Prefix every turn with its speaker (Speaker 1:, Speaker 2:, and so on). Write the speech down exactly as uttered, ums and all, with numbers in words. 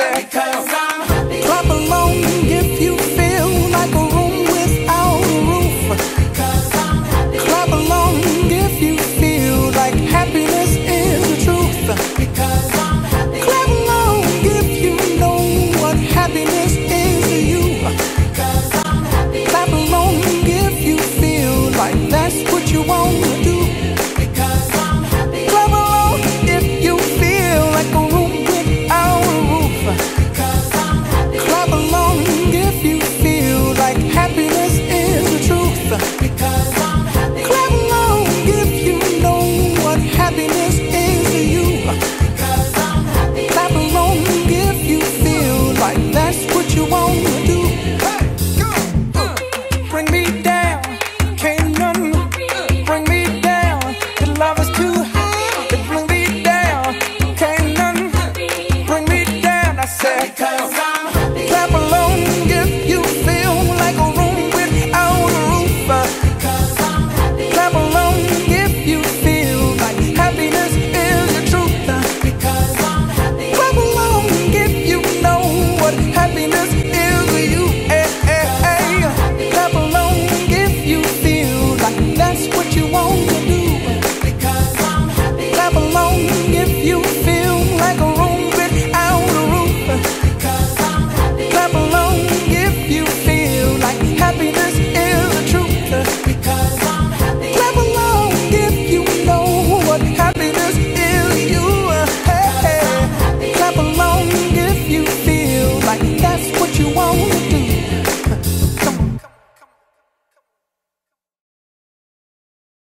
Speaker 1: said, because I'm happy. Clap along if you feel like a room without a roof. Because I'm happy. Clap along if you feel like happiness is the truth. Because I'm happy. Clap along if you know what happiness is to you. Because I'm happy. Clap along if you feel like that's what you want to do. Because I'm happy. Clap along if you feel like a room without a roof. Because I'm happy. Clap along if you feel like happiness is the truth. Because I'm happy. Clap along if you know what happiness is to you. Because I'm happy. Clap along if you feel like that's what you want to do. Hey, go. Uh, bring me down, can't none bring me down. The love is too high to bring me down. Can't none bring me down. I said, because I'm happy. Clap along